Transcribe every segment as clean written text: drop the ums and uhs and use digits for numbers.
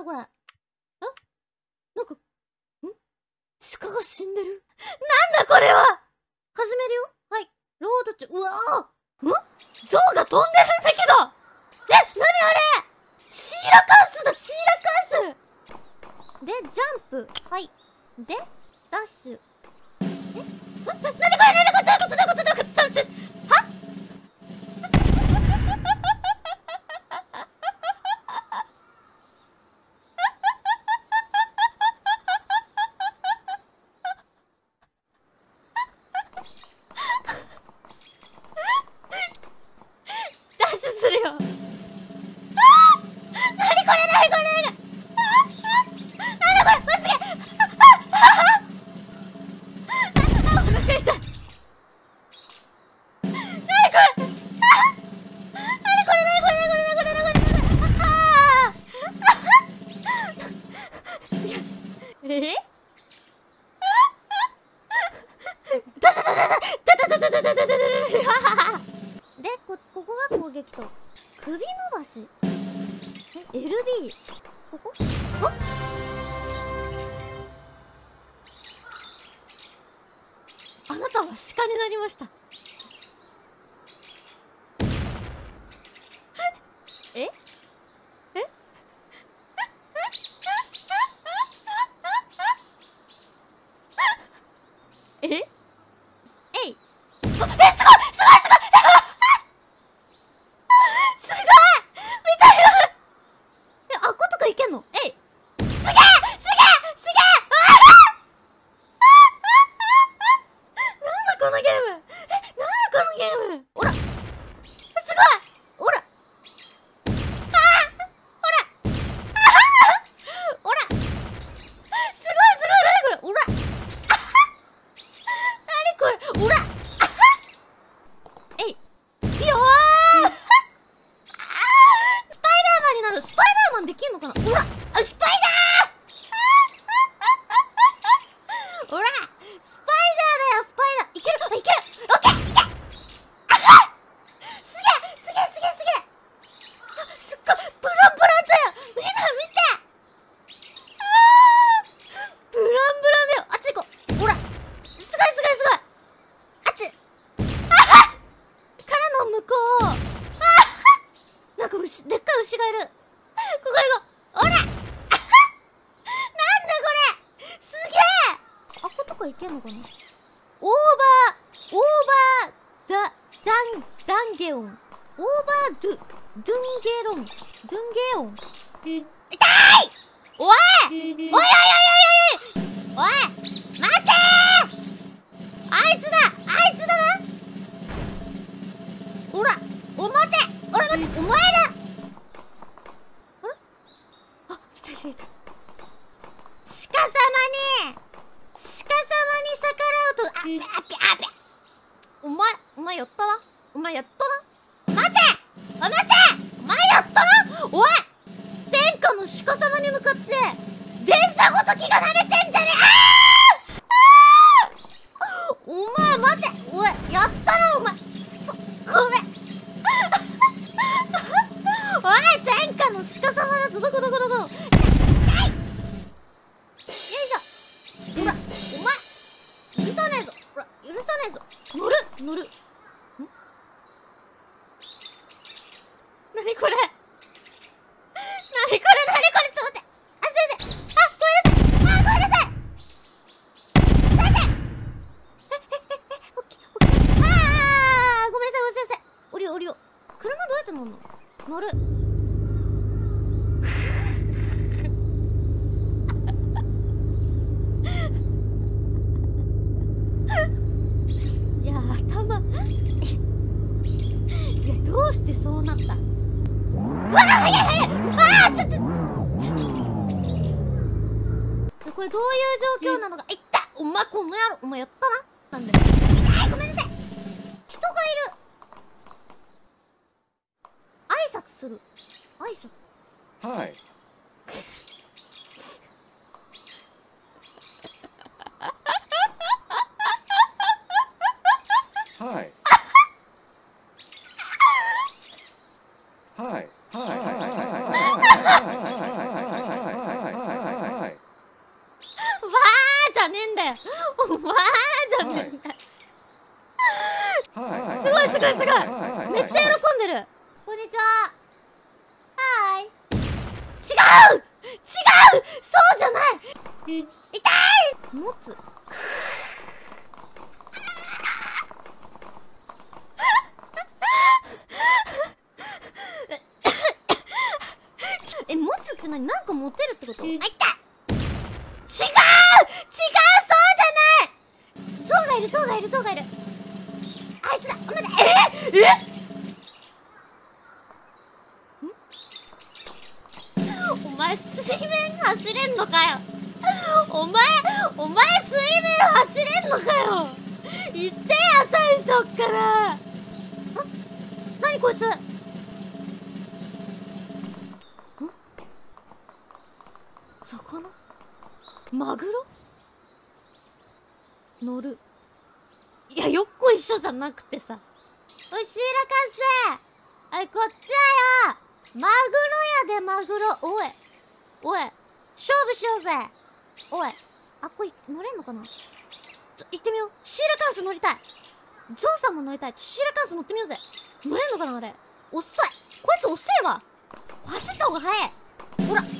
だこれ。なんか、鹿が死んでる。なんだこれは。始めるよ。はい。ロード中、うわぁ象が飛んでるんだけど。なにあれ。シーラカンスだ、シーラカンスで、ジャンプ。はい。で、ダッシュ。なにこれ、なにこれ、どういうこと、どういうこと、どういうこと、はダッシュするよ。なにこれ、なにこれ、なにこれ、なんだこれ、すげえ。お腹痛い。なにこれ、なにこれ、なにこれ、なにこれ、なにこれ、なにこれ、ダダダダダダダダダダダダダダで、ここが攻撃と首伸ばし。LB ここ？あなたは鹿になりました。え？え？えい。すごいすごいすごいすごいすごい見たよ。あっことかいけんの？えい。すげえすげえすげえ。なんだこのゲーム。なんだこのゲーム。ほらすごい。ほらほらすごいすごい。ほらこれ、おらえいピヨースパイダーマンになる。スパイダーマンできんのかな。おらスパイダーおらスパイダーだよ、スパイダー。いけるいける。オッケーいけすげえすげえすげえすげえ。すっごいブランブランだよ。みんな見てブランブランだよ。あっち行こう。ほらすごいすごいすごい。からの向こう。なんかでっかい牛がいる。ここ行こう。ほらなんだこれすげえ。あっことか行けんのかな。オーバーダンゲオン。オーバードゥンゲロン。ドゥンゲオン。痛い。おいおいおいおいおいおいおい待てー。あいつだな。ほら待て。おら待って、お前だ。あれいたいたいた。鹿様に逆らうとあべお前やったな。お前やったな。待て待てお前やったな。おい天下の鹿様に向かって電車ごときが舐めてんじゃねえ。お前待て。おいやったなお前。ごめんおい天下の鹿様だぞ。どこよいしょ。ほらお前許さねえぞ。ほら許さねえぞ。乗るなにこれちょっと待って。あすいません。ごめんなさい。先生オッケー。ごめんなさい。降りよう。車どうやって乗るの？乗る。いや頭いやどうしてそうなった。うわ早いこれどういう状況なのか。いったお前この野郎。お前やったな。なんで痛い。ごめんなさい。人がいる。挨拶する。 はいはいはいはいはいはいはいはいはいはいはいはいはいはいごいすごいすごい。めっちゃ喜んでる。こんにちは。はーい。違うそうじゃない。痛い。持つ。持つって何？なんか持てるってこと？あ、痛い。違うそうじゃない。象がいる。あいつだ。待って。お前水面走れんのかよ。お前水面走れんのかよ。言ってや最初っから。あ、なにこいつ。魚？マグロ？乗る。いや、よっこ一緒じゃなくてさ。おい、シーラカス。はい、こっちはよ。マグロやで、マグロ。おい、勝負しようぜ。おい、あ、これ乗れんのかな。行ってみよう。シーラカンス乗りたい。ゾウさんも乗りたい。シーラカンス乗ってみようぜ。乗れんのかな、あれ。遅い。こいつ遅いわ。走った方が早い。ほら。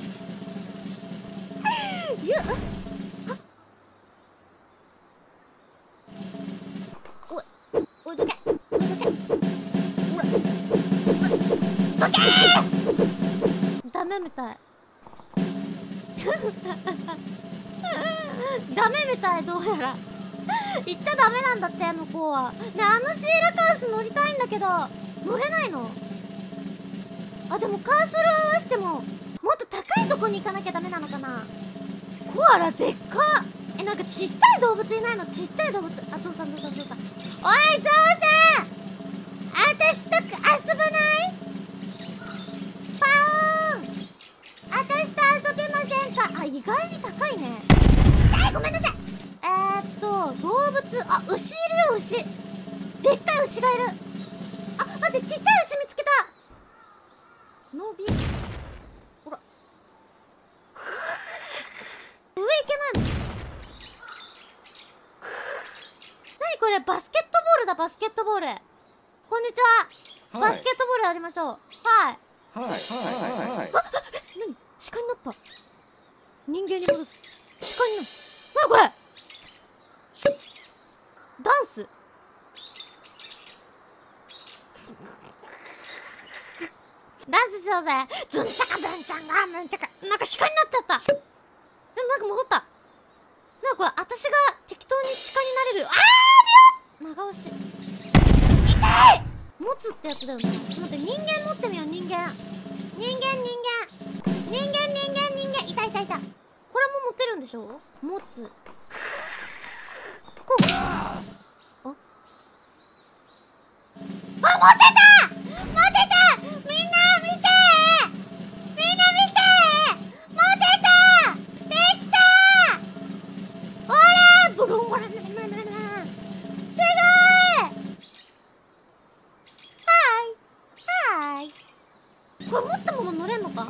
おい、どけ。ほら。どけー。ダメみたい。ダメみたい、どうやら。行っちゃダメなんだって、向こうは。ね、シーラカンス乗りたいんだけど、乗れないの？あ、でもカーソル合わせても、もっと高いとこに行かなきゃダメなのかな。コアラでっか。なんかちっちゃい動物いないの？ちっちゃい動物。あ、ゾウさん。おい、ゾウさん。私と遊ばない？パオーン。私と遊べませんか？あ、意外に高いね。痛い、ごめんなさい。動物。あ、牛いるよ、牛。でっかい牛がいる。あ、待って、ちっちゃい牛見つけた。伸び。ほら。上行けないの？何これ、バスケットボールだ、バスケットボール。こんにちは。バスケットボールやりましょう。はい。あ、何？鹿になった。人間に戻す。鹿になる。何これ？ダンス。ダンスしようぜ。ズンチャカブンチャンガムンチャカ。なんか鹿になっちゃった。でもなんか戻った。なんかこれ、私が適当に鹿になれる。長押し。痛い。持つってやつだよね。ちょっと待って、人間持ってみよう、人間。痛い。これも持てるんでしょ？持つ。こう。持てた。みんな見て。持てた。できた。ほら、ブルンブルン。すごい。これ持ったまま乗れんのかな。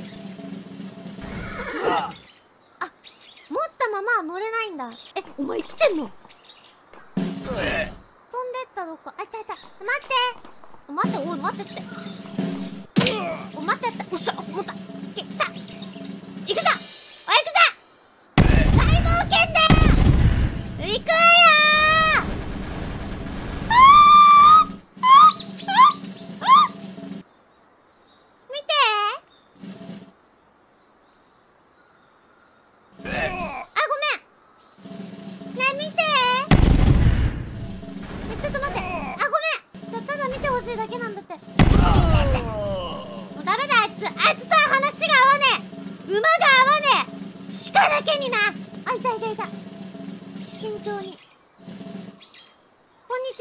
あ、持ったまま乗れないんだ。お前生きてんの？飛んでったどこ？あ、いた。待って、おい、待ってって。お、待ってって。おっしゃ、持った。来た。行くぞ。大冒険だよ。行くわよー。見て。あ、ごめん。ね、見て。ちょっと待って。あ、ごめん。ただ見てほしいだけなんだって。もうダメだ、あいつとは話が合わねえ。馬が合わねえ。鹿だけにな。あ、いた。慎重に。こんにち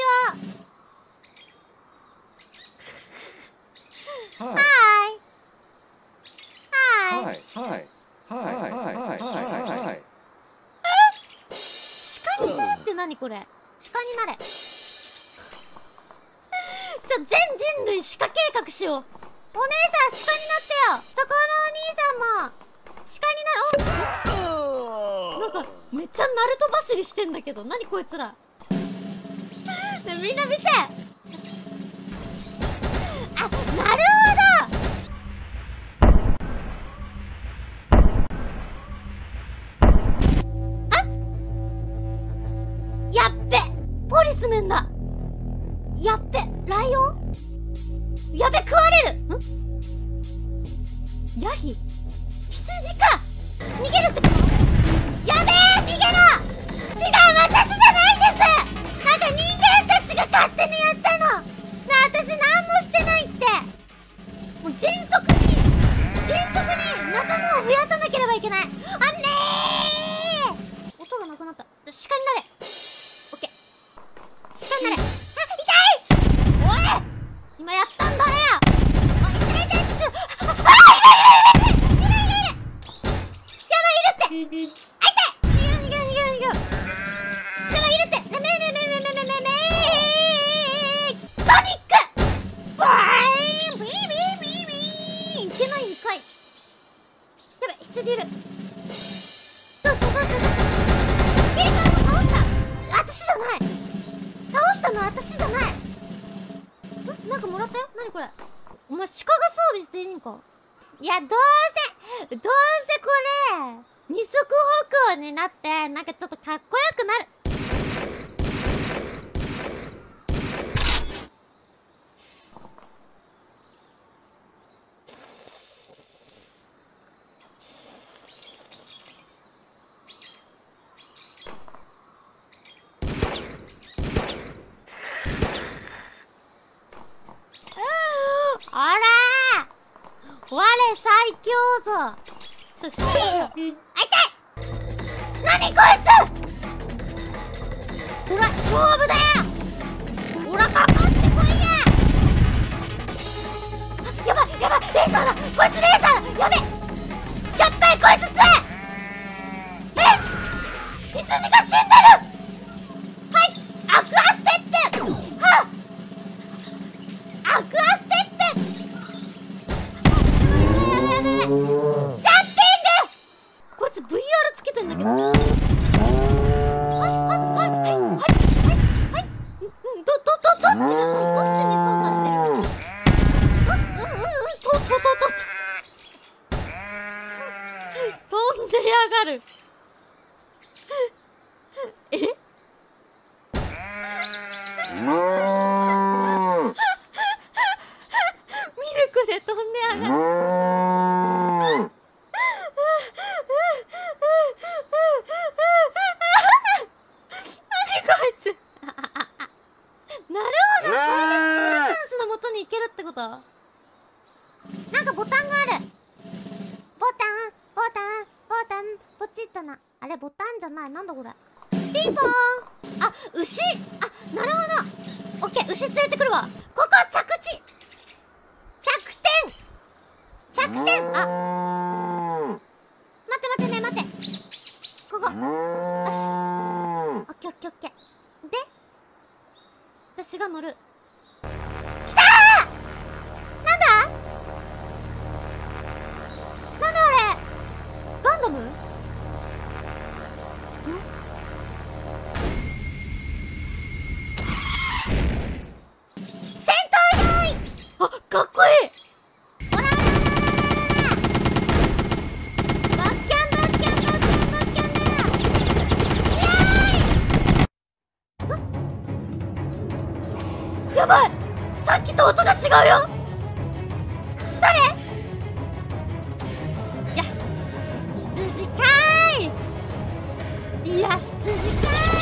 は。はーい。鹿にするって何これ？鹿になれ。全人類鹿計画しよう。お姉さん、鹿になってよ。そこのお兄さんも鹿になる。なんかめっちゃナルト走りしてんだけど、何こいつら。ね、みんな見て。 なるほど。やっべ、ポリスメンだ。やっべ、ライオン。やべ、食われる。ヤギ、羊か。逃げるってこと。やべえ、逃げろ。違う、私じゃないんです。なんか人間たちが勝手にやったの。私何もしてないって。もう迅速に仲間を増やさなければいけない。あんねー。音がなくなった。鹿になれ。オッケー。鹿になれ。あ、痛い。おい、今やったんだね。あ、痛い。あ、いる。やばい、いるって。あ、痛い。逃げろ。やばい、いるって。トニック。バーン。ビーいけないんかい。やばい、羊いる。どうしよう。ピーカーも倒した。私じゃない。倒したの私じゃない。なんかもらったよ。なにこれ。お前鹿が装備していいんか。いや、どうせこれ二足歩行になってなんかちょっとかっこよくなる。あらー、我最強ぞ。あ、痛い。なにこいつ。ほら、勝負だよ。ほら、かかってこいや。やばい、レーサーだ。こいつレーサーだ。やべ、やっべえ、こいつ強い。よし、羊が死んでる。はい、アクアステップ。はっ、アクアステップ。やべ。ジャンピング。こいつ VR つけてんだけど。はい。どっちに操作してる。飛んでやがる。え？ミルクで飛んでやがる。なるほど、これでスーラタンスの元に行けるってこと。なんかボタンがある。ボタンポチッとな。あれボタンじゃない。なんだこれ。ピンポーン。あ、牛。あ、なるほど。オッケー、牛連れてくるわ。ここ着地100点。あ、待ってここ。よし、オッケー。で、私が乗る。きたー。なんだあれ。ガンダム？戦闘用意。あ、かっこいい。ほら。バッキャンだ。やばい、さっきと音が違うよ。誰？いや、羊かーい。いや、羊かーい。